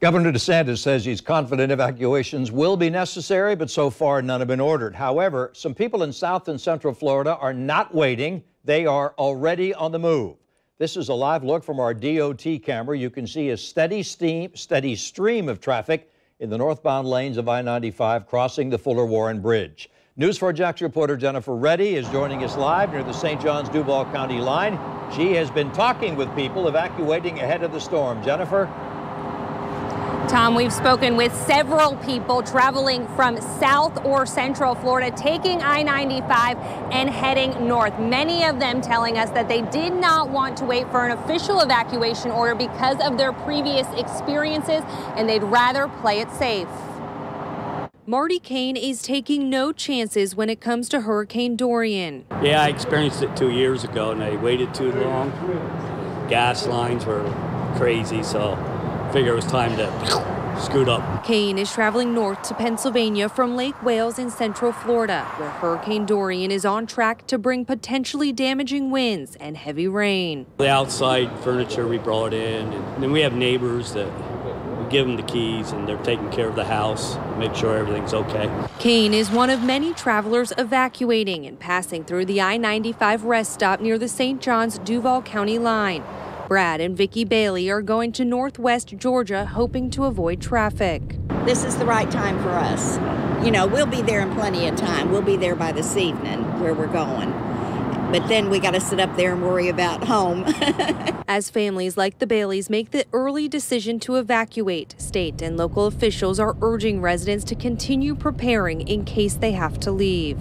Governor DeSantis says he's confident evacuations will be necessary, but so far none have been ordered. However, some people in South and Central Florida are not waiting. They are already on the move. This is a live look from our DOT camera. You can see a steady stream of traffic in the northbound lanes of I-95 crossing the Fuller Warren Bridge. News 4 Jax reporter Jennifer Reddy is joining us live near the St. Johns Duval County line. She has been talking with people evacuating ahead of the storm. Jennifer? Tom, we've spoken with several people traveling from South or Central Florida, taking I-95 and heading north. Many of them telling us that they did not want to wait for an official evacuation order because of their previous experiences, and they'd rather play it safe. Marty Kane is taking no chances when it comes to Hurricane Dorian. Yeah, I experienced it 2 years ago, and I waited too long. Gas lines were crazy, so I figured it was time to scoot up. Kane is traveling north to Pennsylvania from Lake Wales in Central Florida, where Hurricane Dorian is on track to bring potentially damaging winds and heavy rain. The outside furniture we brought in, and then we have neighbors that we give them the keys, and they're taking care of the house, make sure everything's okay. Kane is one of many travelers evacuating and passing through the I-95 rest stop near the St. Johns Duval County line. Brad and Vicki Bailey are going to Northwest Georgia, hoping to avoid traffic. This is the right time for us. You know, we'll be there in plenty of time. We'll be there by this evening where we're going. But then we got to sit up there and worry about home. As families like the Baileys make the early decision to evacuate, state and local officials are urging residents to continue preparing in case they have to leave.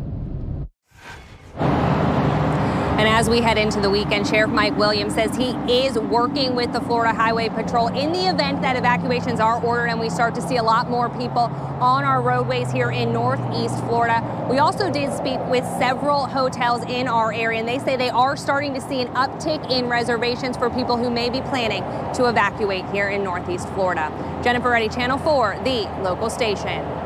And as we head into the weekend, Sheriff Mike Williams says he is working with the Florida Highway Patrol in the event that evacuations are ordered and we start to see a lot more people on our roadways here in Northeast Florida. We also did speak with several hotels in our area, and they say they are starting to see an uptick in reservations for people who may be planning to evacuate here in Northeast Florida. Jennifer Reddy, Channel 4, the local station.